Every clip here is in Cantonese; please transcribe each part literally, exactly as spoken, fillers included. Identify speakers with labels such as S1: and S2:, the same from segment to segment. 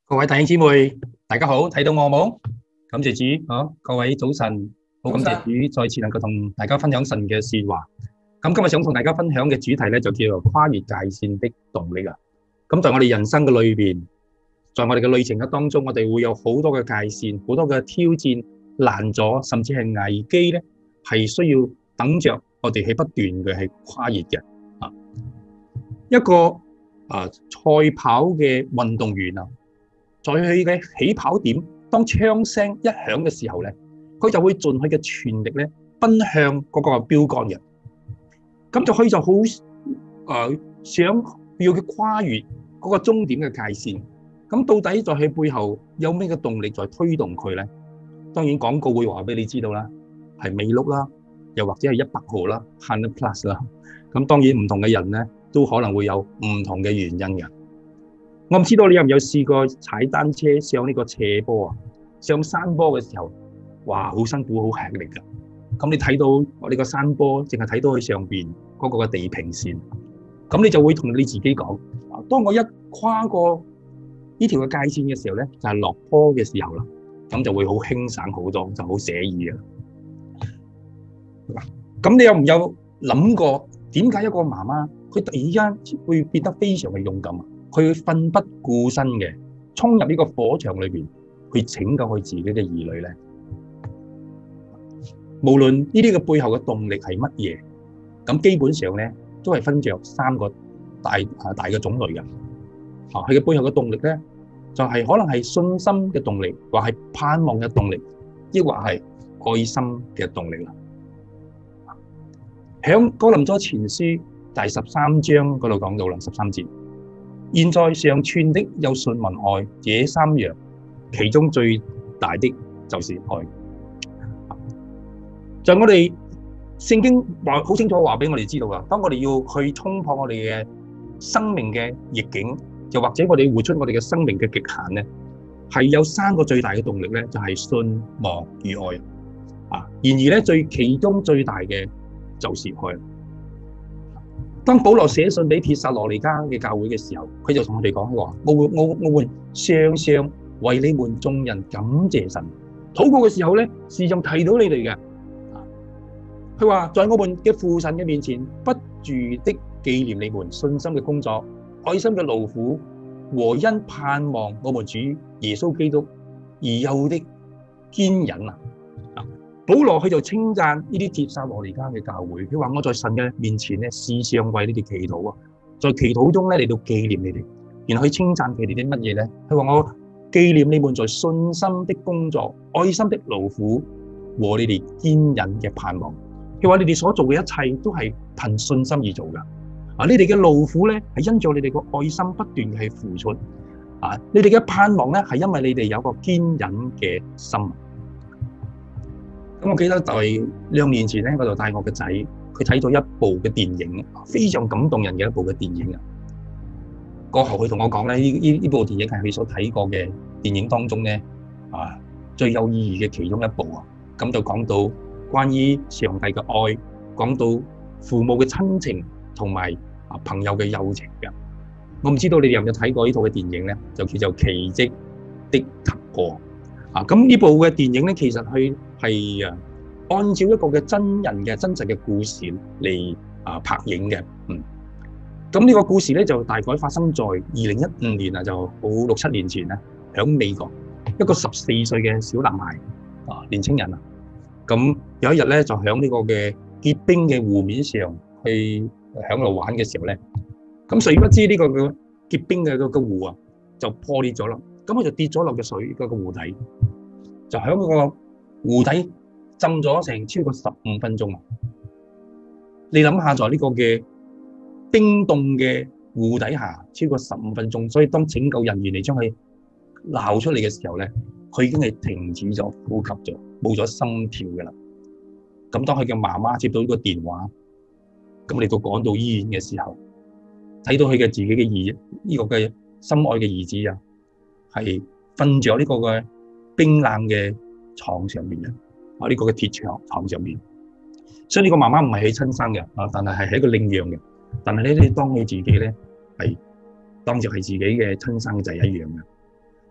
S1: 各位弟兄姊妹，大家好，睇到我冇？感謝主，好，各位早晨，好感謝主再次能夠同大家分享神嘅說話。咁今日想同大家分享嘅主題咧，就叫做跨越界線的動力啊。咁在我哋人生嘅裏邊，在我哋嘅旅程嘅當中，我哋會有好多嘅界線，好多嘅挑戰、難阻，甚至係危機咧，係需要等着我哋係不斷嘅係跨越嘅啊。一個啊賽跑嘅運動員啊。在佢嘅起跑點，當槍聲一響嘅時候咧，佢就會盡佢嘅全力咧，奔向嗰個標杆嘅。咁就佢就好誒、呃、想要佢跨越嗰個終點嘅界線。咁到底在佢背後有咩嘅動力在推動佢咧？當然廣告會話俾你知道啦，係美祿啦，又或者係一百號啦 ，hundred plus 啦。咁當然唔同嘅人咧，都可能會有唔同嘅原因嘅。我唔知道你有唔有試過踩單車上呢個斜坡啊？上山坡嘅時候，哇，好辛苦，好吃力㗎。咁你睇到我呢個山坡，淨係睇到佢上邊嗰個嘅地平線，咁你就會同你自己講：當我一跨過呢條嘅界線嘅時候咧，就係落坡嘅時候啦，咁就會好輕省好多，就好寫意嘅。咁你有唔有諗過點解一個媽媽佢突然間會變得非常嘅勇敢啊？佢奮不顧身嘅衝入呢個火場裏邊，去拯救佢自己嘅兒女咧。無論呢啲嘅背後嘅動力係乜嘢，咁基本上咧都係分着三個大啊大嘅種類嘅。啊，佢嘅背後嘅動力咧，就係可能係信心嘅動力，或係盼望嘅動力，抑或係愛心嘅動力啦。響哥林多前書第十三章嗰度講到啦，十三節。現在常存的有信望愛這三樣，其中最大的就是愛。在我哋聖經話好清楚話俾我哋知道啊，當我哋要去衝破我哋嘅生命嘅逆境，又或者我哋活出我哋嘅生命嘅極限咧，係有三個最大嘅動力咧，就係信望與愛啊。然而咧，最其中最大嘅就是愛。當保羅寫信俾帖撒羅尼迦嘅教會嘅時候，佢就同我哋講話：我會我我會常常為你們眾人感謝神。禱告嘅時候咧，時常提到你哋嘅。佢話在我們嘅父神嘅面前，不住的紀念你們信心嘅工作、愛心嘅勞苦和因盼望我們主耶穌基督而有的堅忍啊！保羅佢就稱讚呢啲帖撒羅尼迦嘅教會，佢話我在神嘅面前咧，時常為你哋祈禱啊，在祈禱中咧嚟到紀念你哋，然後去稱讚佢哋啲乜嘢咧？佢話我紀念你們在信心的工作、愛心的勞苦和你哋堅忍嘅盼望。佢話你哋所做嘅一切都係憑信心而做噶。啊，你哋嘅勞苦咧係因著你哋個愛心不斷嘅付出。啊，你哋嘅盼望咧係因為你哋有個堅忍嘅心。咁我記得就係兩年前咧，我就帶我個仔，佢睇咗一部嘅電影，非常感動人嘅一部嘅電影啊。過後佢同我講咧，呢呢呢部電影係佢所睇過嘅電影當中咧啊最有意義嘅其中一部啊。咁就講到關於上帝嘅愛，講到父母嘅親情同埋啊朋友嘅友情嘅。我唔知道你哋有冇睇過呢套嘅電影咧，就叫做《奇蹟的突破》。啊，咁呢部嘅電影咧，其實佢係啊按照一個嘅真人嘅真實嘅故事嚟啊拍影嘅，嗯。咁呢個故事咧就大概發生在二零一五年啊，就好六七年前咧，響美國一個十四歲嘅小男孩啊，年青人啊，咁有一日咧就響呢個嘅結冰嘅湖面上去響度玩嘅時候咧，咁誰不知呢個嘅結冰嘅個個湖啊就破裂咗啦。咁佢就跌咗落個水嗰個湖底，就喺嗰個湖底浸咗成超過十五分鐘啊！你諗下，在呢個嘅冰凍嘅湖底下超過十五分鐘，所以當拯救人員嚟將佢撈出嚟嘅時候咧，佢已經係停止咗呼吸咗，冇咗心跳㗎啦。咁當佢嘅媽媽接到呢個電話，咁嚟到趕到醫院嘅時候，睇到佢嘅自己嘅兒呢個嘅心愛嘅兒子啊！係瞓咗呢個嘅冰冷嘅床上面嘅，啊呢個嘅鐵床床上面。所以呢個媽媽唔係佢親生嘅，啊但係係一個領養嘅。但係咧，你當佢自己咧係當作係自己嘅親生仔一樣嘅。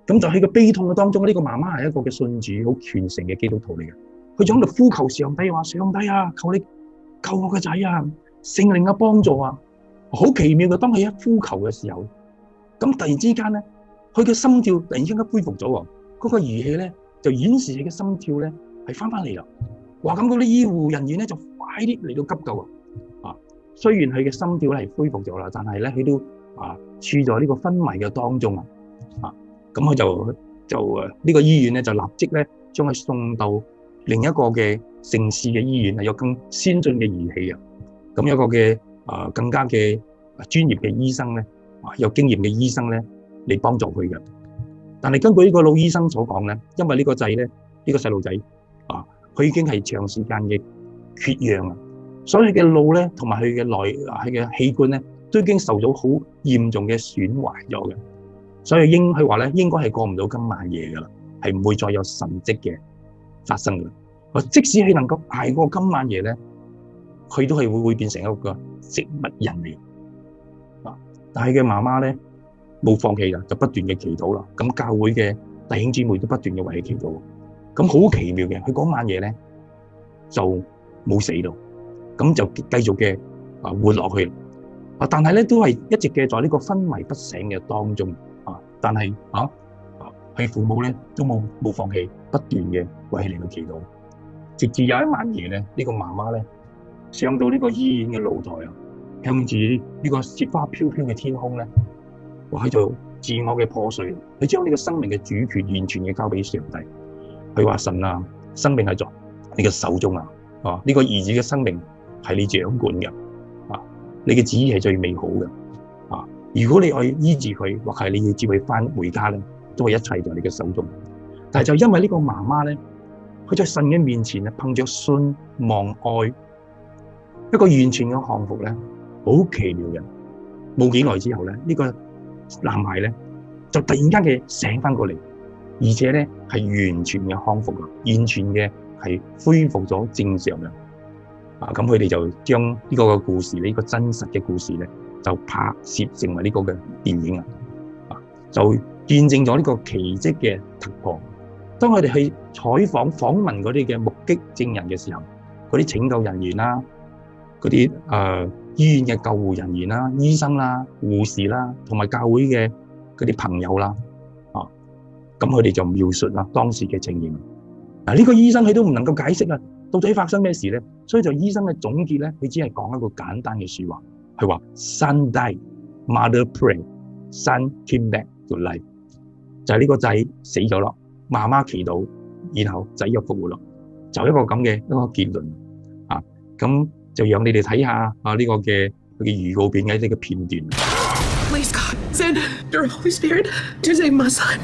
S1: 咁就喺個悲痛嘅當中，呢、這個媽媽係一個嘅信主好虔誠嘅基督徒嚟嘅，佢就喺度呼求上帝話：上帝啊，求你救我個仔啊，聖靈嘅幫助啊！好奇妙嘅，當佢一呼求嘅時候，咁突然之間咧，佢嘅心跳突然之間恢復咗喎，嗰、那個儀器咧就顯示佢嘅心跳咧係翻返嚟啦。哇！咁嗰啲醫護人員咧就快啲嚟到急救啊！啊，雖然佢嘅心跳咧係恢復咗啦，但係咧佢都啊處在呢個昏迷嘅當中啊！啊，咁佢就就誒呢個醫院咧就立即咧將佢送到另一個嘅城市嘅醫院啊，有更先進嘅儀器啊，咁有一個嘅啊更加嘅專業嘅醫生咧啊，有經驗嘅醫生咧嚟幫助佢嘅。但係根據呢個老醫生所講咧，因為呢個仔咧呢個細路仔啊，佢已經係長時間嘅缺氧啊，所以佢嘅腦咧同埋佢嘅內佢嘅器官咧都已經受咗好嚴重嘅損壞咗嘅。所以應佢話咧，應該係過唔到今晚夜噶啦，係唔會再有神蹟嘅發生噶。即使佢能夠捱過今晚夜咧，佢都係會會變成一個植物人嚟。啊！但係佢嘅媽媽咧冇放棄啦，就不斷嘅祈禱啦。咁教會嘅弟兄姊妹都不斷嘅為佢祈禱。咁好奇妙嘅，佢嗰晚夜咧就冇死到，咁就繼續嘅啊活落去。啊！但係咧都係一直嘅在呢個昏迷不醒嘅當中。啊！但係啊，佢父母咧都冇冇放棄，不斷嘅為佢嚟到祈禱，直至有一晚夜咧，呢個媽媽咧上到呢個醫院嘅露台啊，向住呢個雪花飄飄嘅天空咧，話喺度自我嘅破碎，佢將呢個生命嘅主權完全嘅交俾上帝。佢話：神啊，生命係在你嘅手中啊！啊，呢個兒子嘅生命係你掌管嘅啊，你嘅旨意係最美好嘅啊！如果你愛醫治佢，或係你要接佢翻回家咧，都係一切在你嘅手中。但係就因為呢個媽媽咧，佢在神嘅面前咧，憑着信望愛，一個完全嘅康復咧，好奇妙嘅。冇幾耐之後咧，呢個男孩咧就突然間嘅醒翻過嚟，而且咧係完全嘅康復啦，完全嘅係恢復咗正常嘅。啊，咁佢哋就將呢個嘅故事，呢個真實嘅故事咧，就拍攝成為呢個嘅電影啊，就見證咗呢個奇蹟嘅突破。當佢哋去採訪訪問嗰啲嘅目擊證人嘅時候，嗰啲拯救人員啦，嗰啲誒醫院嘅救護人員啦、醫生啦、護士啦，同埋教會嘅嗰啲朋友啦，啊，咁佢哋就描述啦當時嘅情形。嗱，呢個醫生佢都唔能夠解釋啊，到底發生咩事咧？所以就醫生嘅總結咧，佢只係講一個簡單嘅說話。佢話 son died, mother prayed, son came back to life， 就係呢個仔死咗咯，媽媽祈禱，然後仔又復活咯，就一個咁嘅一個結論啊。咁就讓你哋睇下啊呢個嘅佢嘅預告片嘅呢個片段。
S2: Please God, send your Holy Spirit to save my son.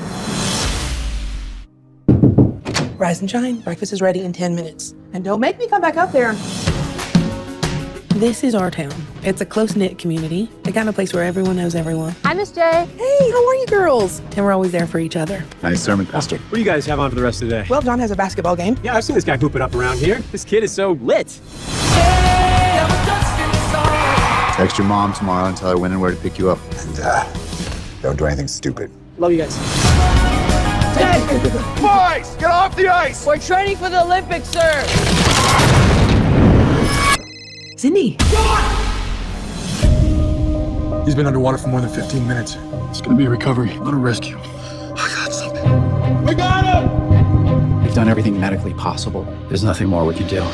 S2: Rise and shine. Breakfast is ready in ten minutes. And don't make me come back up there. This is our town. It's a close-knit community, the kind of place where everyone knows everyone.
S3: Hi, Miss J.
S2: Hey, how are you girls? And we're always there for each other.
S4: Nice sermon, Pastor.
S5: What do you guys have on for the rest of the day?
S2: Well, John has a basketball game.
S5: Yeah, I've seen this guy hoop it up around here. This kid is so lit.
S4: Text your mom tomorrow and tell her when and where to pick you up.
S6: And, uh, don't do anything stupid.
S5: Love you guys.
S7: Boys, get off the ice!
S3: We're training for the Olympics, sir.
S2: Cindy.
S7: He's been underwater for more than fifteen minutes. It's gonna be a recovery, not a rescue. I got something. We got him!
S8: We've done everything medically possible. There's nothing more we can do.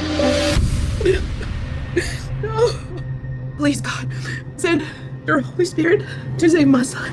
S2: No. Please, God, send your Holy Spirit to save my son.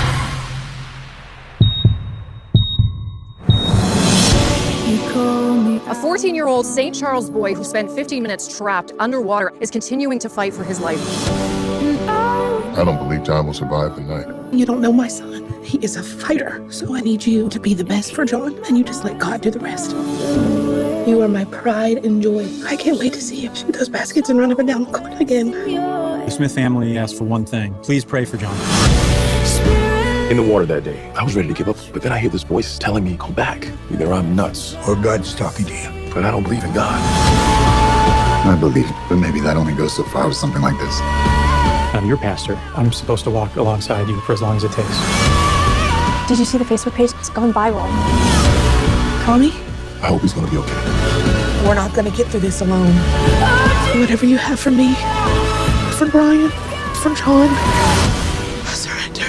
S3: A fourteen-year-old Saint Charles boy who spent fifteen minutes trapped underwater is continuing to fight for his life.
S9: I don't believe John will survive the night.
S2: You don't know my son. He is a fighter. So I need you to be the best for John, and you just let God do the rest. You are my pride and joy. I can't wait to see him shoot those baskets and run up and down the court again.
S5: The Smith family asked for one thing. Please pray for John.
S9: In the water that day, I was ready to give up, but then I hear this voice telling me, go back. Either I'm nuts,
S6: Or God's talking to you.
S9: but I don't believe in God.
S6: I believe, but maybe that only goes so far with something like this.
S5: I'm your pastor. I'm supposed to walk alongside you for as long as it takes.
S3: Did you see the Facebook page? It's gone viral.
S2: Call me.
S9: I hope he's gonna be okay.
S2: We're not gonna get through this alone. Whatever you have for me, for Brian, for John, I surrender.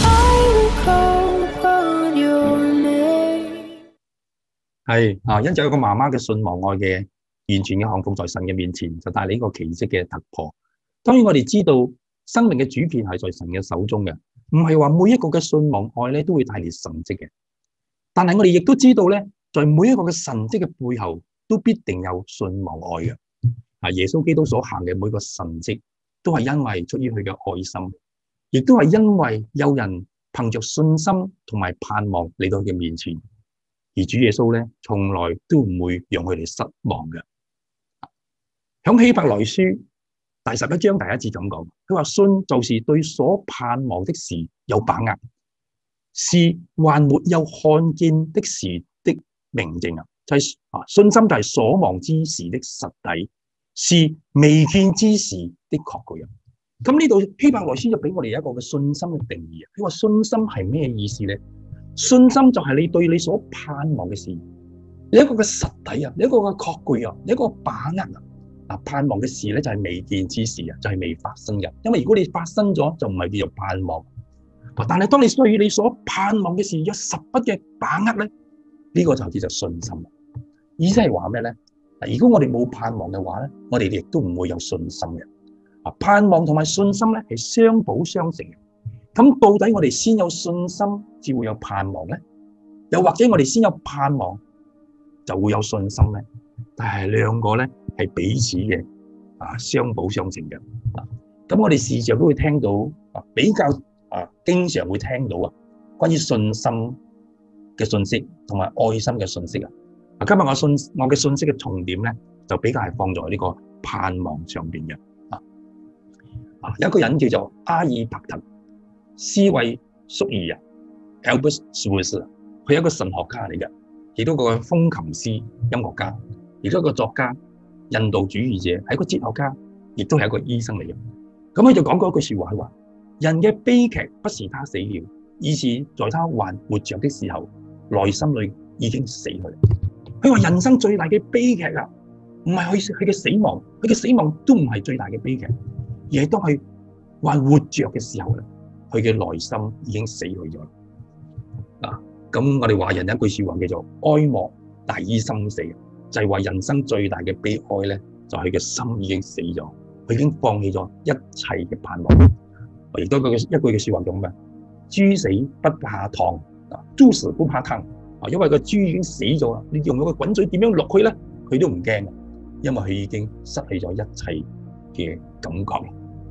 S1: 係啊，因着有個媽媽嘅信望愛嘅完全嘅降服在神嘅面前，就帶嚟呢個奇蹟嘅突破。當然我哋知道生命嘅主權係在神嘅手中嘅，唔係話每一個嘅信望愛咧都會帶嚟神蹟嘅。但係我哋亦都知道咧，在每一個嘅神蹟嘅背後，都必定有信望愛嘅。啊，耶穌基督所行嘅每個神蹟，都係因為出於佢嘅愛心，亦都係因為有人憑着信心同埋盼望嚟到佢嘅面前。而主耶穌咧，從來都唔會讓佢哋失望嘅。響希伯來書第十一章第一節咁講，佢話信就是對所盼望的事有把握，是還沒有看見的事的明證啊！就係啊，信心就係所望之事的實底，是未見之事的確據啊！咁呢度希伯來書就俾我哋有一個嘅信心嘅定義啊！佢話信心係咩意思咧？信心就係你對你所盼望嘅事，你一個嘅實底啊，你一個嘅確據啊，你一個把握啊。嗱，盼望嘅事咧就係未見之事啊，就係未發生嘅。因為如果你發生咗，就唔係叫做盼望。但係當你對你所盼望嘅事有十足嘅把握咧，呢個就叫做信心。意思係話咩咧？嗱，如果我哋冇盼望嘅話咧，我哋亦都唔會有信心嘅。啊，盼望同埋信心咧係相補相成嘅。咁到底我哋先有信心，至會有盼望咧？又或者我哋先有盼望，就會有信心咧？但係兩個咧係彼此嘅啊，相補相成嘅。啊，咁我哋時常都會聽到啊，比較啊，經常會聽到啊，關於信心嘅信息同埋愛心嘅信息啊。啊，今日我信我嘅信息嘅重點咧，就比較係放在呢個盼望上邊嘅。啊啊，有一個人叫做阿爾伯特斯維蘇爾啊 ，Albert Schweitzer， 佢係一個神學家嚟嘅，亦都個風琴師、音樂家，亦都一個作家、印度主義者，係一個哲學家，亦都係一個醫生嚟嘅。咁佢就講過一句說話，佢話：人嘅悲劇不是他死了，而是在他還活着的時候，內心裏已經死去。佢話人生最大嘅悲劇啊，唔係佢佢嘅死亡，佢嘅死亡都唔係最大嘅悲劇，而係當佢還活着嘅時候咧，佢嘅內心已經死去咗。嗱，咁我哋華人有一句說話叫做哀莫大於心死，就係話人生最大嘅悲哀咧，就係佢嘅心已經死咗，佢已經放棄咗一切嘅盼望。亦都一句一句嘅說話講咩？豬死不怕燙啊，豬死不怕燙啊，因為個豬已經死咗啦，你用咗個滾水點樣落去咧，佢都唔驚，因為佢已經失去咗一切嘅感覺。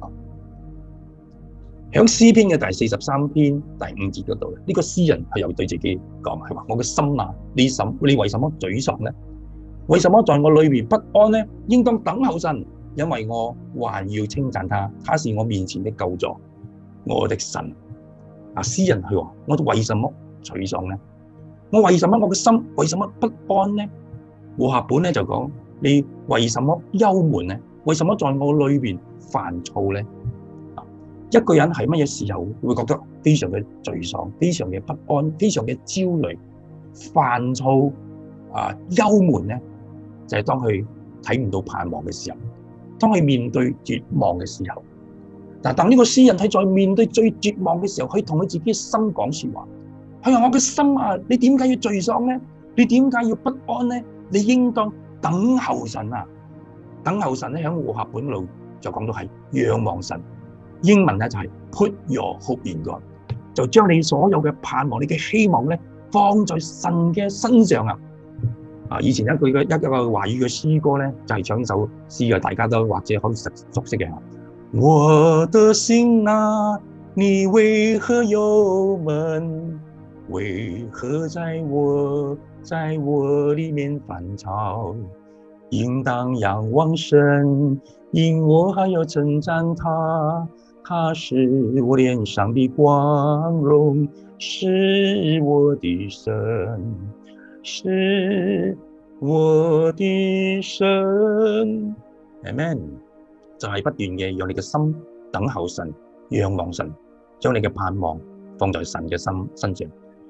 S1: 喺詩篇嘅第四十三篇第五節嗰度咧，呢個詩人係又對自己講，係話：我嘅心啊，你什你為什麼沮喪呢？為什麼在我裏面不安呢？應當等候神，因為我還要稱讚他，他是我面前的救助，我的神。啊，詩人佢話：我為什麼沮喪呢？我為什麼我嘅心為什麼不安呢？和合本咧就講：你為什麼憂悶呢？為什麼在我裏面煩躁呢？一個人喺乜嘢時候會覺得非常嘅沮喪、非常嘅不安、非常嘅焦慮、煩躁啊、憂悶咧？就係、是、當佢睇唔到盼望嘅時候，當佢面對絕望嘅時候。但當呢個詩人喺在面對最絕望嘅時候，佢同佢自己嘅心講說話。佢話：我嘅心啊，你點解要沮喪呢？你點解要不安呢？你應當等候神啊！等候神咧，喺和合本嗰度就講到係仰望神。英文咧就係 put your hope in God， 就將你所有嘅盼望、你嘅希望咧放在神嘅身上啊！啊，以前一句嘅一個華語嘅詩歌咧，就係唱呢首詩嘅，大家都或者可以熟熟悉嘅。我的心啊，你為何憂悶？為何在我在我裡面煩躁？應當仰望神，因我還要稱讚他。他是我臉上的光榮，是我的神，是我的神。Amen。就係不斷嘅讓你嘅心等候神，仰望神，將你嘅盼望放在神嘅心身上。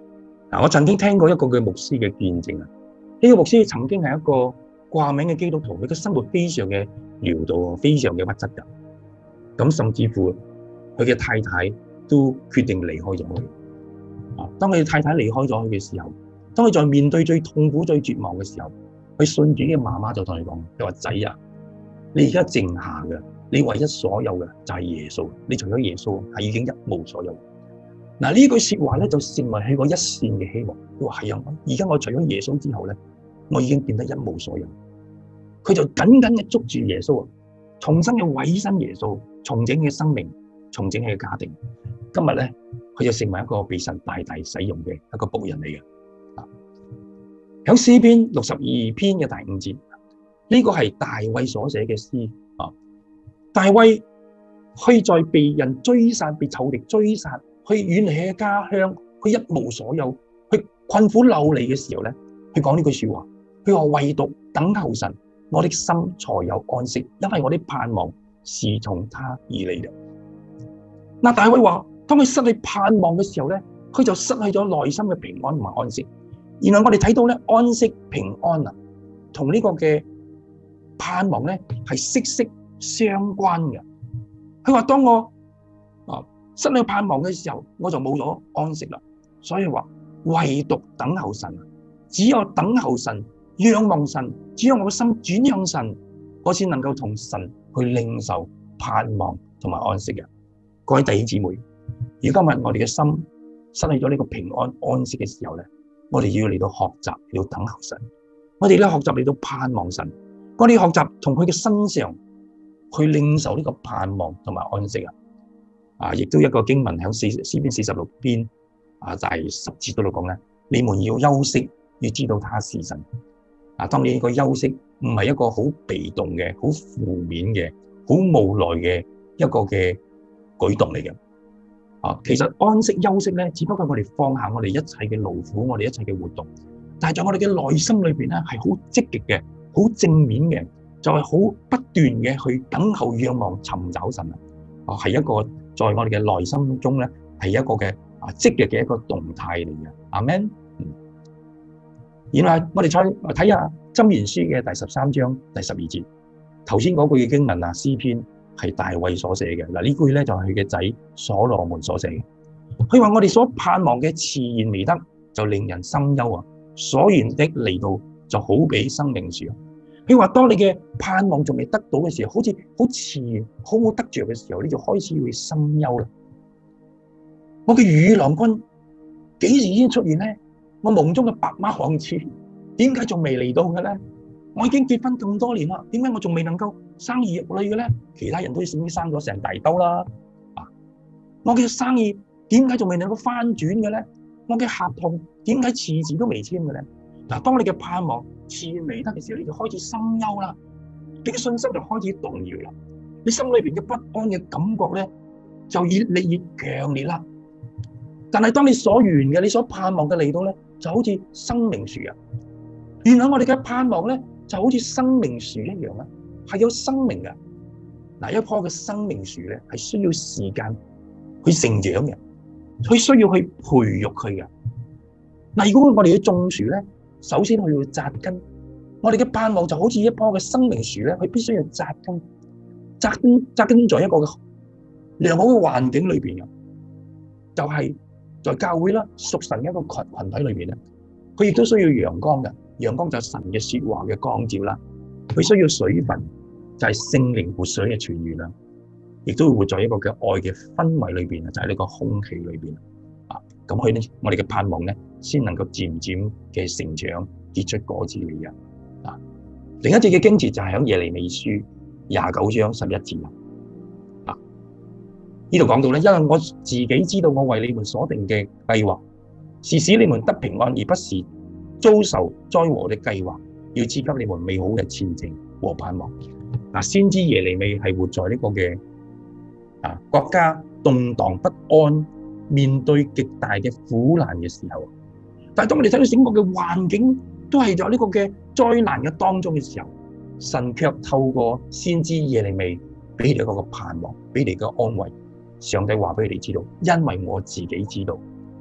S1: 嗱，我曾經聽過一個嘅牧師嘅見證啊，呢個牧師曾經係一個掛名嘅基督徒，佢嘅生活非常嘅潦倒，非常嘅屈質㗎。咁甚至乎佢嘅太太都決定離開咗佢。啊，當佢太太離開咗佢嘅時候，當佢在面對最痛苦、最絕望嘅時候，佢信主嘅媽媽就同佢講：佢話仔啊，你而家剩下嘅，你唯一所有嘅就係耶穌，你除咗耶穌係已經一無所有。嗱，呢句說話咧就成為佢個一線嘅希望。佢話係啊，而家我除咗耶穌之後咧，我已經變得一無所有。佢就緊緊嘅捉住耶穌啊，重新嘅委身耶穌，重整佢嘅生命，重整佢嘅家庭。今日咧，佢就成為一個被神大大使用嘅一個僕人嚟嘅。喺詩篇六十二篇嘅第五節，呢、這個係大衛所寫嘅詩啊。大衛去在被人追殺、被仇敵追殺，去遠離嘅家鄉，佢一無所有，去困苦流離嘅時候咧，佢講呢句說話，佢話唯獨等候神，我的心才有安息，因為我的盼望是從他而嚟嘅。嗱，大衛話，當佢失去盼望嘅時候咧，佢就失去咗內心嘅平安同埋安息。原來我哋睇到咧，安息平安啊，同呢個嘅盼望咧係息息相關嘅。佢話當我啊失去盼望嘅時候，我就冇咗安息啦。所以話唯獨等候神，只有等候神、仰望神，只有我嘅心轉向神，我先能夠同神去領受盼望同埋安息嘅。各位弟兄姊妹，如果今日我哋嘅心失去咗呢個平安安息嘅時候咧，我哋要嚟到學習，嚟到等候神。我哋咧學習嚟到盼望神。我哋學習從佢嘅身上去領受呢個盼望同埋安息啊！啊，亦都一個經文喺四詩篇四十六篇啊，就係十節嗰度講咧，你們要休息，要知道他是神。啊，當你呢個休息唔係一個好被動嘅、好負面嘅、好無奈嘅一個嘅舉動嚟嘅。啊，其實安息休息咧，只不過我哋放下我哋一切嘅勞苦，我哋一切嘅活動，但係在我哋嘅內心裏邊咧，係好積極嘅，好正面嘅，就係、是、好不斷嘅去等候、仰望、尋找神啊！啊，係一個在我哋嘅內心中咧，係一個嘅啊積極嘅一個動態嚟嘅。阿們。然後我哋再睇下箴言書嘅第十三章第十二節，頭先嗰句嘅經文啊，詩篇。係大衛所寫嘅。嗱，呢句咧就係佢嘅仔所羅門所寫嘅。佢話我哋所盼望嘅遲延未得，就令人心憂啊！所願的嚟到就好比生命樹。佢話當你嘅盼望仲未得到嘅時候，好似好遲延，好冇得着嘅時候，你就開始會心憂啦。我嘅如意郎君幾時先出現咧？我夢中嘅白馬王子點解仲未嚟到嘅咧？我已經結婚咁多年啦，點解我仲未能夠生兒育女嘅咧？其他人都已經生咗成大兜啦。啊，我嘅生意點解仲未能夠翻轉嘅咧？我嘅合同點解遲遲都未簽嘅咧？嗱，當你嘅盼望遲未得嘅時候，你就開始心憂啦，你嘅信心就開始動搖啦，你心裏邊嘅不安嘅感覺咧就越嚟越強烈啦。但係當你所願嘅、你所盼望嘅嚟到咧，就好似生命樹啊！原來我哋嘅盼望咧，就好似生命樹一樣啦，係有生命嘅。嗱，一棵嘅生命樹咧，係需要時間去成長嘅，佢需要去培育佢嘅。嗱，如果我哋要種樹咧，首先佢要扎根。我哋嘅盼望就好似一棵嘅生命樹咧，佢必須要扎根，扎根扎根在一個良好嘅環境裏邊嘅，就係在教會啦、屬神嘅一個群群體裏邊咧，佢亦都需要陽光嘅。陽光就係神嘅說話嘅光照啦，佢需要水分，就係聖靈活水嘅泉源啦，亦都會活在一個嘅愛嘅氛圍裏邊啊，就喺呢個空氣裏邊啊，咁佢咧，我哋嘅盼望咧，先能夠漸漸嘅成長，結出果子嚟嘅啊。另一節嘅經節就係喺耶利米書廿九章十一節啊，呢度講到咧，因為我自己知道我為你們所定嘅計劃是使你們得平安，而不是遭受災禍的計劃，要賜給你們美好嘅前程和盼望。嗱，先知耶利米係活在呢個嘅啊國家動盪不安，面對極大嘅苦難嘅時候。但係當我哋睇到整個嘅環境都係在呢個嘅災難嘅當中嘅時候，神卻透過先知耶利米俾你一個嘅盼望，俾你嘅安慰。上帝話俾你哋知道，因為我自己知道，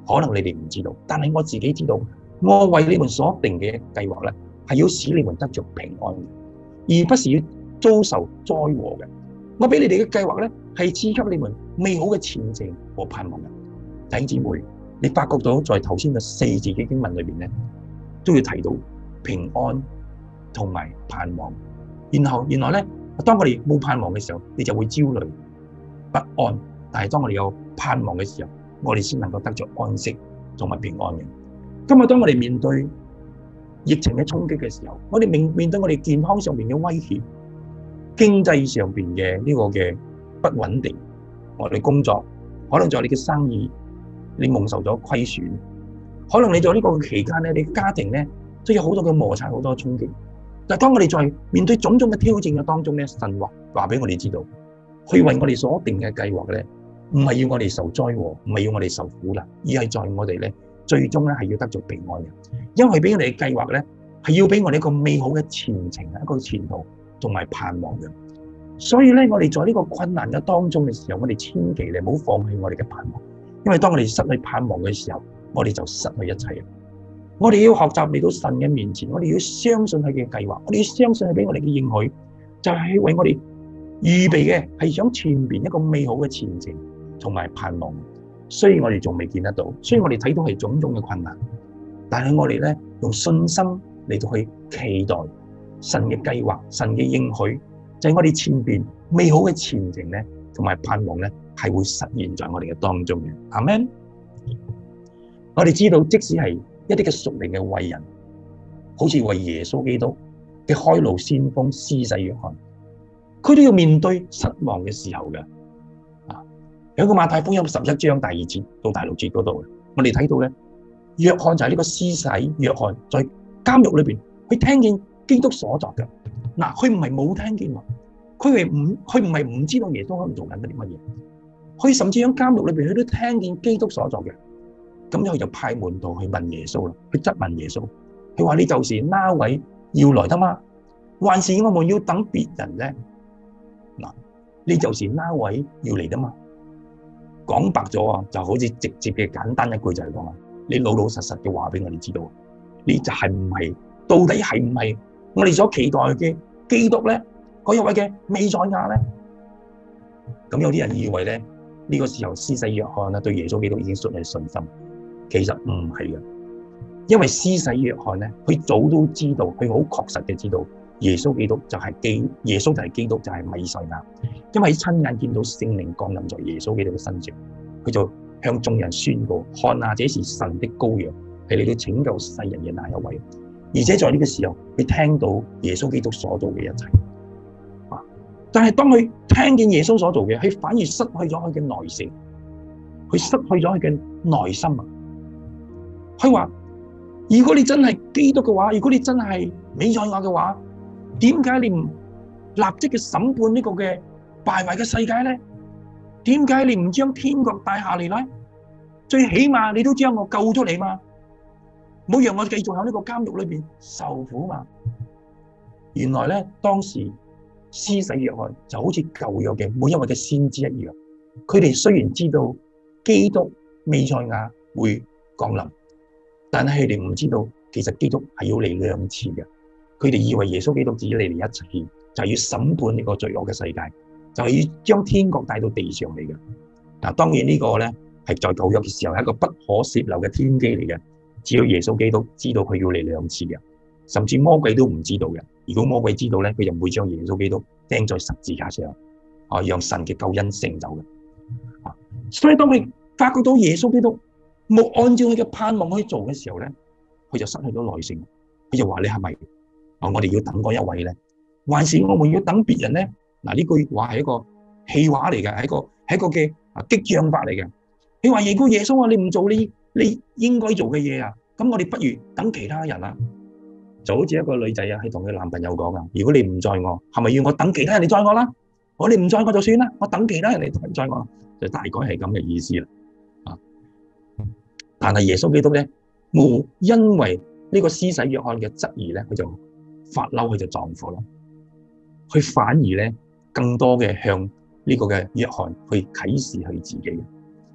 S1: 可能你哋唔知道，但係我自己知道，我為你們所定嘅計劃咧，係要使你們得着平安嘅，而不是要遭受災禍嘅。我俾你哋嘅計劃咧，係賜給你們美好嘅前程和盼望嘅。弟兄姊妹，你發覺到在頭先嘅四字嘅經文裏邊咧，都要提到平安同埋盼望。然後原來咧，當我哋冇盼望嘅時候，你就會焦慮不安。但係當我哋有盼望嘅時候，我哋先能夠得着安息同埋平安嘅。今日當我哋面對疫情嘅衝擊嘅時候，我哋面面對我哋健康上面嘅威脅、經濟上邊嘅呢個嘅不穩定，我哋工作可能在你嘅生意你蒙受咗虧損，可能你在呢個期間咧，你家庭咧都有好多嘅摩擦、好多衝擊。但係當我哋在面對種種嘅挑戰嘅當中咧，神話話俾我哋知道，去為我哋所定嘅計劃咧，唔係要我哋受災禍，唔係要我哋受苦難，而係在我哋咧最終咧係要得着平安嘅。因為俾我哋嘅計劃咧係要俾我哋一個美好嘅前程、一個前途同埋盼望嘅。所以咧，我哋在呢個困難嘅當中嘅時候，我哋千祈咧唔好放棄我哋嘅盼望。因為當我哋失去盼望嘅時候，我哋就失去一切。我哋要學習嚟到神嘅面前，我哋要相信佢嘅計劃，我哋要相信佢俾我哋嘅應許，就係為我哋預備嘅係想前邊一個美好嘅前程同埋盼望。雖然我哋仲未見得到，雖然我哋睇到係種種嘅困難，但係我哋咧用信心嚟到去期待神嘅計劃、神嘅應許，就係我哋前邊美好嘅前程咧同埋盼望咧係會實現在我哋嘅當中嘅。阿們。我哋知道，即使係一啲嘅屬靈嘅偉人，好似為耶穌基督嘅開路先鋒施洗約翰，佢都要面對失望嘅時候嘅。啊，有個馬太福音十一章第二節到第六節嗰度，我哋睇到咧，約翰就係呢個施洗約翰，在監獄裏邊，佢聽見基督所作嘅。嗱，佢唔係冇聽見喎，佢係唔，佢唔係唔知道耶穌喺度做緊啲乜嘢，佢甚至喺監獄裏邊，佢都聽見基督所作嘅。咁佢就派門徒去問耶穌啦，去質問耶穌。佢話：你就是那位要來的嗎？還是我們要等別人呢？嗱，你就是那位要嚟的嗎？講白咗啊，就好似直接嘅簡單一句就係講啊，你老老實實嘅話俾我哋知道，你就係唔係？到底係唔係我哋所期待嘅基督咧？嗰一位嘅彌賽亞咧？咁有啲人以為咧，呢個時候施洗約翰咧對耶穌基督已經失去信心。其實唔係嘅，因為施洗約翰咧，佢早都知道，佢好確實嘅知道耶穌基督就係基，耶穌就係基督，就係彌賽亞。因為親眼見到聖靈降臨在耶穌基督嘅身上，佢就向眾人宣告：看啊，這是神的羔羊，係嚟到拯救世人嘅那一位。而且在呢個時候，佢聽到耶穌基督所做嘅一切。啊！但係當佢聽見耶穌所做嘅，佢反而失去咗佢嘅耐性，佢失去咗佢嘅耐心啊！佢話：如果你真係基督嘅話，如果你真係彌賽亞嘅話，點解你唔立即嘅審判呢個嘅敗壞嘅世界咧？點解你唔將天國帶下嚟咧？最起碼你都將我救出嚟嘛，唔好讓我繼續喺呢個監獄裏邊受苦嘛。原來咧，當時施洗約翰就好似舊約嘅每一位嘅先知一樣，佢哋雖然知道基督彌賽亞會降臨，但係佢哋唔知道，其實基督係要嚟兩次嘅。佢哋以為耶穌基督只嚟嚟一次，就係要審判呢個罪惡嘅世界，就係要將天國帶到地上嚟嘅。嗱，當然呢個咧係在舊約嘅時候係一個不可洩漏嘅天機嚟嘅，只有耶穌基督知道佢要嚟兩次嘅，甚至魔鬼都唔知道嘅。如果魔鬼知道咧，佢就唔會將耶穌基督釘在十字架上，啊，讓神嘅救恩成就嘅。啊，所以當佢發覺到耶穌基督冇按照佢嘅盼望去做嘅時候咧，佢就失去咗耐性。佢就話：你係咪啊？我哋要等嗰一位咧，還是我們要等別人咧？嗱，呢句話係一個氣話嚟嘅，係一個係一個嘅啊激將法嚟嘅。你話如果耶穌啊，你唔做你你應該做嘅嘢啊，咁我哋不如等其他人啊。就好似一個女仔啊，係同佢男朋友講啊：如果你唔載我，係咪要我等其他人嚟載我啦？我哋唔載我就算啦，我等其他人嚟載我，就大概係咁嘅意思啦。啊！但係耶穌基督咧，冇因為呢個施洗約翰嘅質疑咧，佢就發嬲，佢就撞火咯。佢反而咧，更多嘅向呢個嘅約翰去啟示佢自己。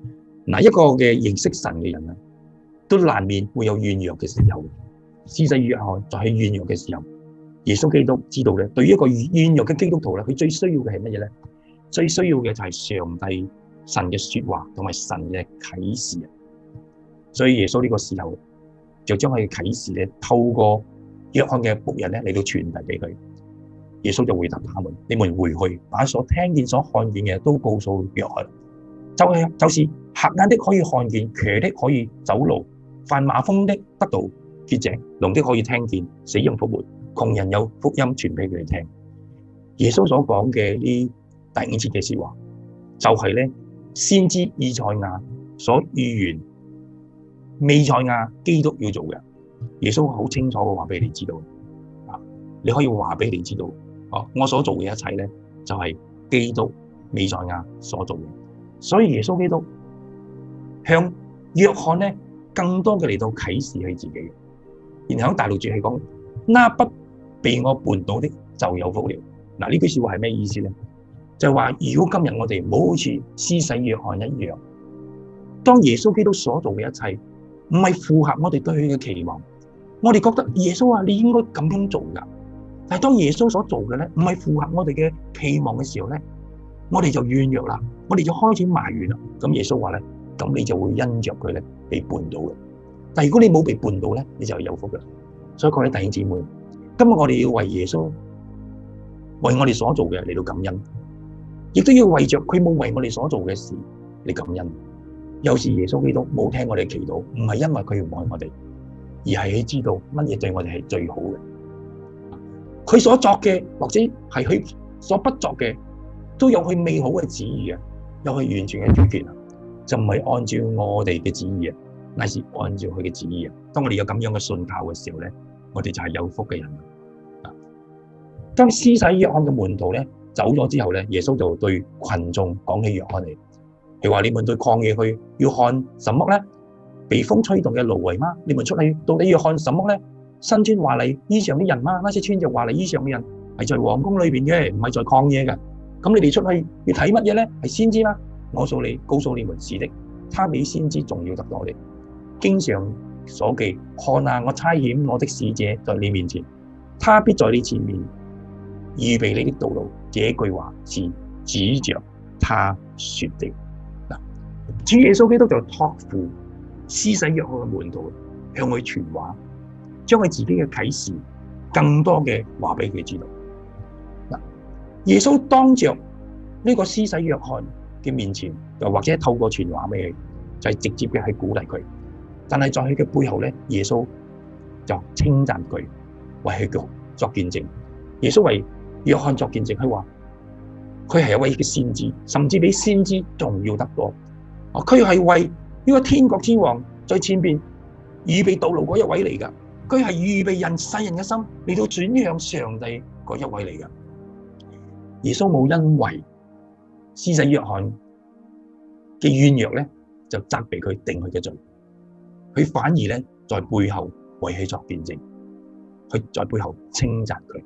S1: 嗱，一個嘅認識神嘅人啊，都難免會有軟弱嘅時候。施洗約翰就係軟弱嘅時候，耶穌基督知道咧，對於一個軟弱嘅基督徒咧，佢最需要嘅係乜嘢咧？最需要嘅就係上帝神嘅說話同埋神嘅啟示。所以耶穌呢個時候就將佢嘅啟示咧，透過約翰嘅僕人咧嚟到傳遞俾佢。耶穌就回答他們：你們回去，把所聽見、所看見嘅都告訴約翰。就係就是瞎眼的可以看見，瘸的可以走路，犯麻風的得到潔淨，聾的可以聽見，死人復活，窮人有福音傳俾佢哋聽。耶穌所講嘅呢第五節嘅說話，就係咧先知以賽亞所預言彌賽亞基督要做嘅。耶穌好清楚嘅話俾你知道，啊，你可以話俾你知道，哦，我所做嘅一切咧，就係基督彌賽亞所做嘅。所以耶穌基督向約翰咧，更多嘅嚟到啟示佢自己。然後喺大陸節係講，那不被我絆倒的就有福了。嗱，呢句說話係咩意思咧？就係話，如果今日我哋唔好好似施洗約翰一樣，當耶穌基督所做嘅一切唔係符合我哋對佢嘅期望，我哋覺得耶穌啊，你應該咁樣做噶。但係當耶穌所做嘅咧，唔係符合我哋嘅期望嘅時候咧，我哋就軟弱啦，我哋就開始埋怨啦。咁耶穌話咧，咁你就會因着佢咧被絆倒嘅。但係如果你冇被絆倒咧，你就有福嘅。所以各位弟兄姊妹，今日我哋要為耶穌為我哋所做嘅嚟到感恩，亦都要為着佢冇為我哋所做嘅事嚟感恩。有時耶穌基督冇聽我哋祈禱，唔係因為佢唔愛我哋，而係佢知道乜嘢對我哋係最好嘅。佢所作嘅或者係佢所不作嘅，都有佢美好嘅旨意嘅，有佢完全嘅主權，就唔係按照我哋嘅旨意啊，乃是按照佢嘅旨意啊。當我哋有咁樣嘅信靠嘅時候咧，我哋就係有福嘅人。當施洗約翰嘅門徒咧走咗之後咧，耶穌就對群眾講起約翰嚟，佢話：你們對曠野去要看什麼咧？被風吹動嘅蘆葦嗎？你們出去到底要看什麼咧？身穿華麗衣裳啲人嗎？那些穿着華麗衣裳嘅人係在皇宮裏邊嘅，唔係在曠野嘅。咁你哋出去要睇乜嘢咧？係先知嗎？我訴你，告訴你們是的，他比先知仲要得多啲。經上所記，看啊，我差遣我的使者在你面前，他必在你前面預備你的道路。這句話是指着他說的。嗱，主耶穌基督就託付施洗約翰嘅門徒向佢傳話，將佢自己嘅啟示更多嘅話俾佢知道。嗱，耶穌當着呢個施洗約翰嘅面前，又或者透過傳話俾佢，就係、是、直接嘅係鼓勵佢。但係在佢嘅背後咧，耶穌就稱讚佢，為佢作見證。耶穌為約翰作見證，佢話佢係一位嘅先知，甚至比先知仲要得多。哦，佢係為呢個天國之王在前邊預備道路嗰一位嚟噶。佢係預備人世人嘅心嚟到轉向上帝嗰一位嚟噶。耶穌冇因為施洗約翰嘅軟弱咧，就責備佢定佢嘅罪。佢反而咧在背後為佢作見證，佢在背後稱讚佢。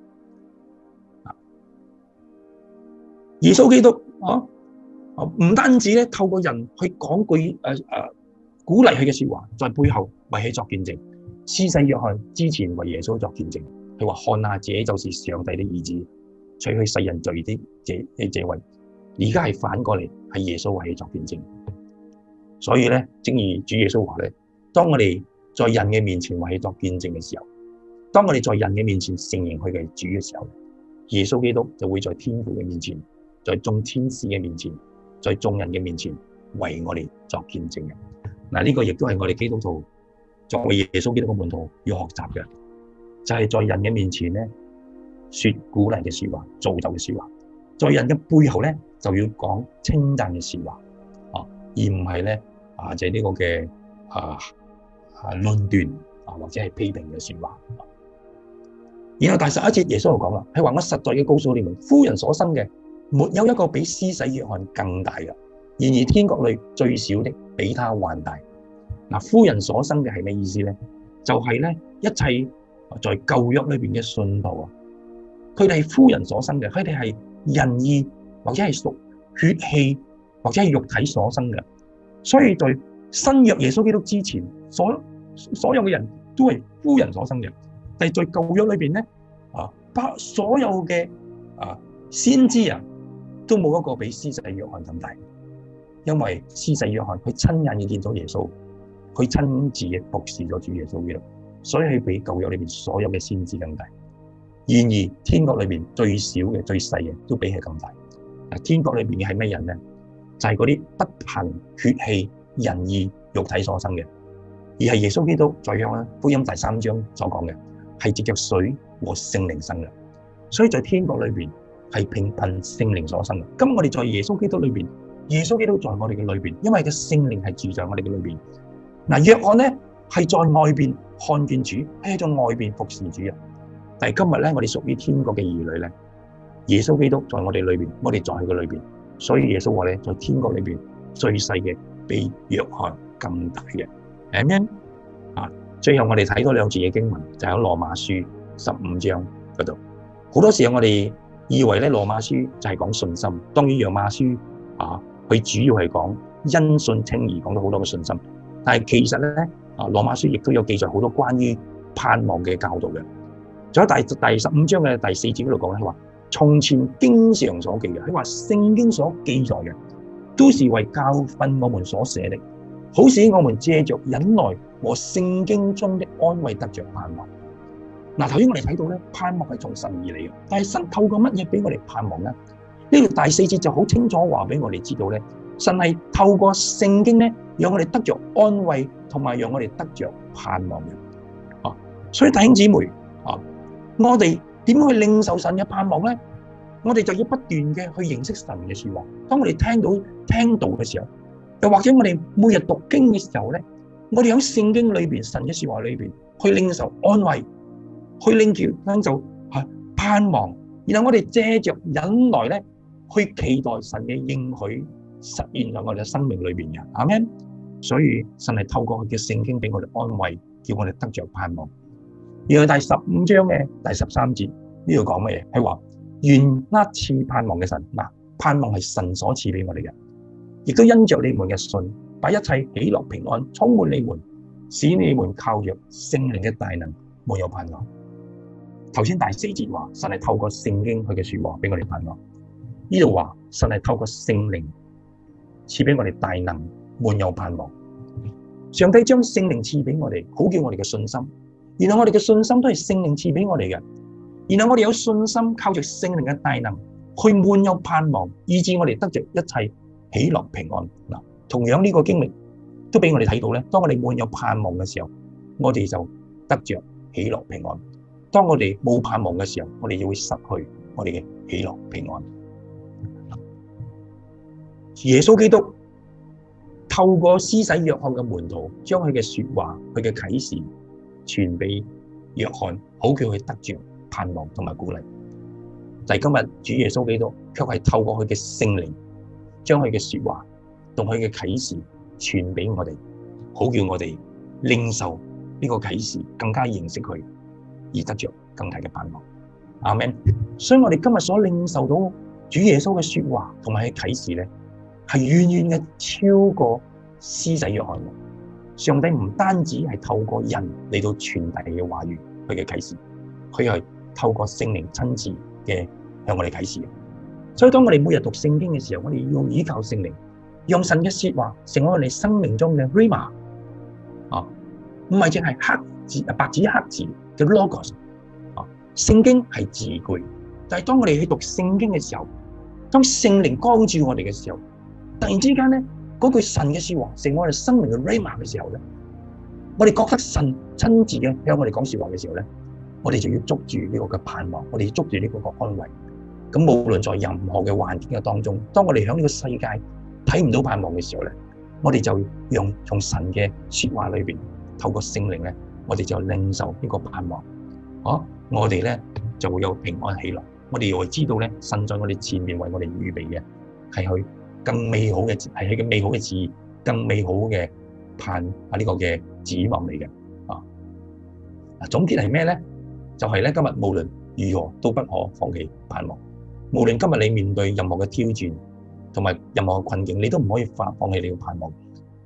S1: 耶穌基督啊，唔單止咧透過人去講句誒誒鼓勵佢嘅說話，在背後為佢作見證。施洗約翰之前為耶穌作見證，佢話：看啊，這就是上帝的兒子，除去世人罪的這這位。而家係反過嚟，係耶穌為佢作見證。所以咧，正如主耶穌話咧，當我哋在人嘅面前為佢作見證嘅時候，當我哋在人嘅面前承認佢嘅主嘅時候，耶穌基督就會在天父嘅面前，在眾天使嘅面前，在眾人嘅面前為我哋作見證嘅。嗱，呢個亦都係我哋基督徒作為耶穌基督嘅門徒要學習嘅，就係、是、在人嘅面前咧說鼓勵嘅說話、造就嘅說話，在人嘅背後咧就要講稱讚嘅說話，啊，而唔係咧啊就係、是、呢個嘅啊啊論斷啊或者係批評嘅說話。然後第十一節耶穌就講啦，佢話：我實在嘅告訴你們，夫人所生嘅沒有一個比施洗約翰更大嘅，然而天國裏最小的比他還大。嗱，夫人所生嘅係咩意思咧？就係、是、咧一切在舊約裏邊嘅信徒啊，佢哋係夫人所生嘅，佢哋係人意或者係屬血氣或者係肉體所生嘅。 所以在新約耶穌基督之前，所所有嘅人都係夫人所生嘅。但係在舊約裏邊咧，啊，把所有嘅啊先知啊，都冇一個比施洗約翰咁大，因為施洗約翰佢親眼要見到耶穌，佢親自嘅服侍咗主耶穌基督，所以佢比舊約裏邊所有嘅先知更大。然而天國裏邊最小嘅、最細嘅都比佢更大。嗱，天國裏邊嘅係咩人咧？就係嗰啲不憑血氣、人義、肉體所生嘅，而係耶穌基督在約翰福音第三章所講嘅，係藉着水和聖靈生嘅。所以在天國裏邊係憑憑聖靈所生嘅。咁我哋在耶穌基督裏邊，耶穌基督在我哋嘅裏邊，因為個聖靈係住在我哋嘅裏邊。嗱，約翰咧係在外邊看見主，喺在外邊服侍主啊。但係今日咧，我哋屬於天國嘅兒女咧，耶穌基督在我哋裏邊，我哋在佢嘅裏邊。所以耶穌話咧，在天國裏邊最細嘅比約翰更大嘅。阿們啊！最後我哋睇多兩節嘅經文，就喺羅馬書十五章嗰度。好多時候我哋以為咧羅馬書就係講信心，當然羅馬書啊，佢主要係講因信稱義，講到好多嘅信心。但係其實咧啊，羅馬書亦都有記載好多關於盼望嘅教導嘅。仲喺第第十五章嘅第四節嗰度講咧，話從前經常所記嘅，佢話聖經所記載嘅，都是為教訓我們所寫的，好使我們借着忍耐和聖經中的安慰得着盼望。嗱，頭先我哋睇到咧，盼望係從神而嚟嘅，但係神透過乜嘢俾我哋盼望咧？呢度第四節就好清楚話俾我哋知道咧，神係透過聖經咧，讓我哋得着安慰，同埋讓我哋得着盼望嘅。啊，所以弟兄姊妹啊，我哋點去領受神嘅盼望咧？我哋就要不斷嘅去認識神嘅說話。當我哋聽到聽到嘅時候，又或者我哋每日讀經嘅時候咧，我哋喺聖經裏邊神嘅說話裏邊去領受安慰，去領受領受係盼望，然後我哋借着忍耐咧，去期待神嘅應許實現在我哋嘅生命裏邊嘅。阿們。所以神係透過佢嘅聖經俾我哋安慰，叫我哋得着盼望。然後第十五章嘅第十三節呢度講乜嘢？係話願那賜盼望嘅神，嗱，盼望係神所賜俾我哋嘅，亦都因着你們嘅信，把一切喜樂平安充滿你們，使你們靠着聖靈嘅大能，沒有盼望。頭先第四節話神係透過聖經佢嘅說話俾我哋盼望，呢度話神係透過聖靈賜俾我哋大能，沒有盼望。上帝將聖靈賜俾我哋，好叫我哋嘅信心。然後我哋嘅信心都係聖靈賜俾我哋嘅。然後我哋有信心，靠着聖靈嘅大能，去滿有盼望，以致我哋得着一切喜樂平安。嗱，同樣呢個經歷都俾我哋睇到咧。當我哋滿有盼望嘅時候，我哋就得着喜樂平安。當我哋冇盼望嘅時候，我哋就會失去我哋嘅喜樂平安。耶穌基督透過施洗約翰嘅門徒，將佢嘅說話、佢嘅啟示傳俾約翰，好叫佢得着盼望同埋鼓勵。但係今日主耶穌基督卻係透過佢嘅聖靈，將佢嘅說話同佢嘅啟示傳俾我哋，好叫我哋領受呢個啟示，更加認識佢，而得着更大嘅盼望。阿們。所以我哋今日所領受到主耶穌嘅說話同埋佢啟示咧，係遠遠嘅超過施洗約翰。上帝唔單止係透過人嚟到傳遞嘅話語，佢嘅啟示，佢係透過聖靈親自嘅向我哋啟示。所以當我哋每日讀聖經嘅時候，我哋要依靠聖靈，用神嘅說話成為我哋生命中嘅 Rhema 啊，唔係淨係黑字白紙黑字嘅 Logos 啊。聖經係字句，但係當我哋去讀聖經嘅時候，當聖靈光照我哋嘅時候，突然之間咧，嗰句神嘅說話成為我哋生命嘅 Rhema 嘅時候咧，我哋覺得神親自嘅向我哋講說話嘅時候咧，我哋就要捉住呢個嘅盼望，我哋要捉住呢個嘅安慰。咁無論在任何嘅環境嘅當中，當我哋喺呢個世界睇唔到盼望嘅時候咧，我哋就用從神嘅說話裏邊，透過聖靈咧，我哋就領受呢個盼望。啊，我哋咧就會有平安喜樂。我哋又會知道咧，神在我哋前面為我哋預備嘅係去更美好嘅，係佢嘅美好嘅旨意，更美好嘅盼啊呢個嘅指望嚟嘅。啊，啊總結係咩咧？就係咧，今日無論如何都不可放棄盼望。無論今日你面對任何嘅挑戰同埋任何嘅困境，你都唔可以放放棄你嘅盼望。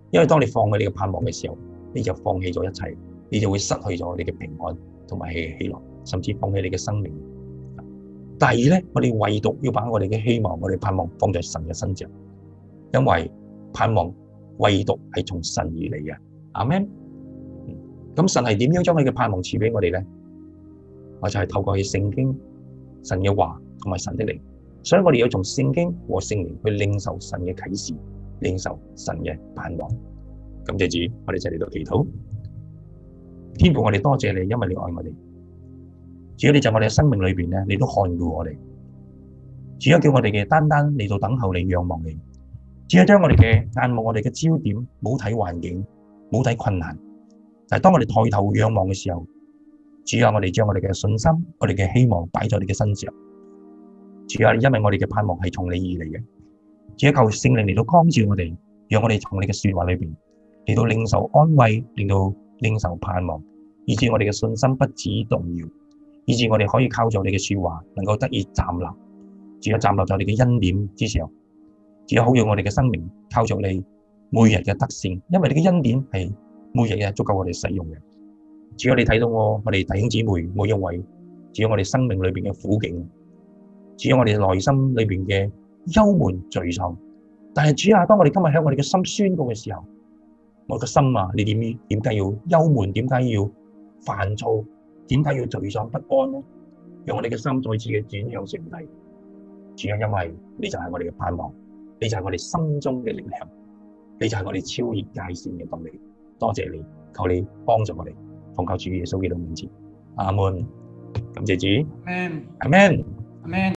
S1: 因為當你放棄你嘅盼望嘅時候，你就放棄咗一切，你就會失去咗你嘅平安同埋喜喜樂，甚至放棄你嘅生命。第二咧，我哋唯獨要把我哋嘅希望、我哋盼望放在神嘅身上，因為盼望唯獨係從神而嚟嘅。阿們。咁神係點樣將佢嘅盼望賜俾我哋咧？我就係透過佢聖經、神嘅話同埋神的靈，所以我哋要從聖經和聖靈去領受神嘅啟示，領受神嘅盼望。感謝主，我哋就嚟到祈禱。天父，我哋多謝你，因為你愛我哋。主啊，你在我哋嘅生命裏邊咧，你都看顧我哋。主啊，叫我哋嘅單單嚟到等候你、仰望你。主啊，將我哋嘅眼目、我哋嘅焦點，冇睇環境，冇睇困難。但係當我哋抬頭仰望嘅時候，主啊，我哋將我哋嘅信心、我哋嘅希望擺在你嘅身上。主啊，因為我哋嘅盼望係從你而嚟嘅。主啊，求聖靈嚟到光照我哋，讓我哋從你嘅說話裏邊嚟到領受安慰，令到領受盼望，以致我哋嘅信心不致動搖。以致我哋可以靠住你嘅說話，能夠得以站立。主啊，站立在你嘅恩典之上。主啊，好讓我哋嘅生命靠住你每日嘅得勝，因為你嘅恩典係每日嘅足夠我哋使用嘅。主啊，你睇到我我哋弟兄姊妹每一位，主啊，我哋生命裏邊嘅苦境，主啊，我哋內心裏邊嘅憂悶沮喪。但係主啊，當我哋今日向我哋嘅心宣告嘅時候，我嘅心啊，你點點解要憂悶？點解要煩躁？點解要沮喪不安呢？讓我哋嘅心再次嘅轉向上帝。主啊，因為你就係我哋嘅盼望，你就係我哋心中嘅力量，你就係我哋超越界線嘅動力。多謝你，求你幫助我哋，奉靠主耶穌基督名字，阿門。感謝主，阿門，阿門，阿門。